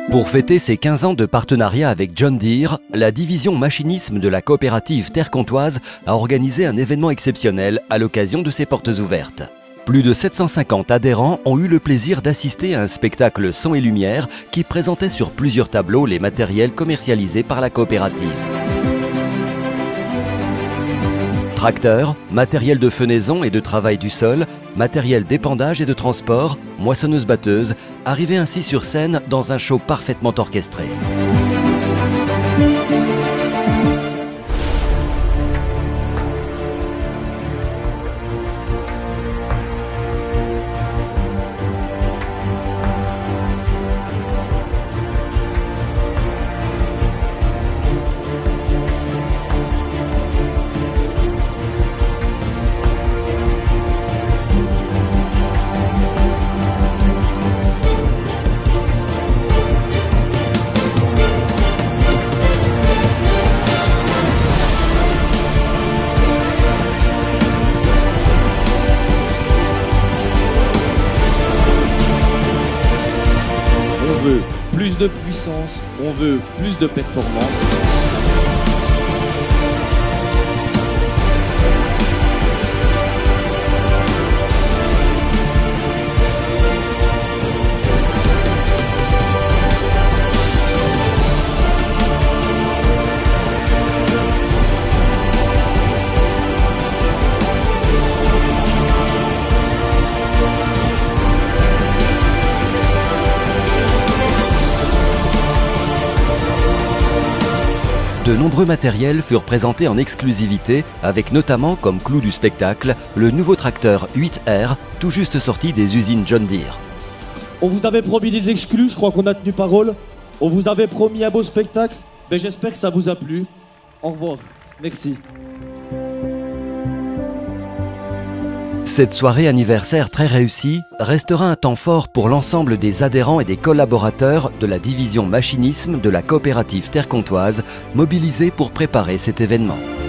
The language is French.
Pour fêter ses 15 ans de partenariat avec John Deere, la division machinisme de la coopérative Terre Comtoise a organisé un événement exceptionnel à l'occasion de ses portes ouvertes. Plus de 750 adhérents ont eu le plaisir d'assister à un spectacle son et lumière qui présentait sur plusieurs tableaux les matériels commercialisés par la coopérative. Tracteurs, matériel de fenaison et de travail du sol, matériel d'épandage et de transport, moissonneuse-batteuse, arrivaient ainsi sur scène dans un show parfaitement orchestré. On veut plus de puissance, on veut plus de performance. De nombreux matériels furent présentés en exclusivité, avec notamment comme clou du spectacle le nouveau tracteur 8R, tout juste sorti des usines John Deere. On vous avait promis des exclus, je crois qu'on a tenu parole. On vous avait promis un beau spectacle. Ben, j'espère que ça vous a plu. Au revoir. Merci. Cette soirée anniversaire très réussie restera un temps fort pour l'ensemble des adhérents et des collaborateurs de la division machinisme de la coopérative Terre Comtoise, mobilisés pour préparer cet événement.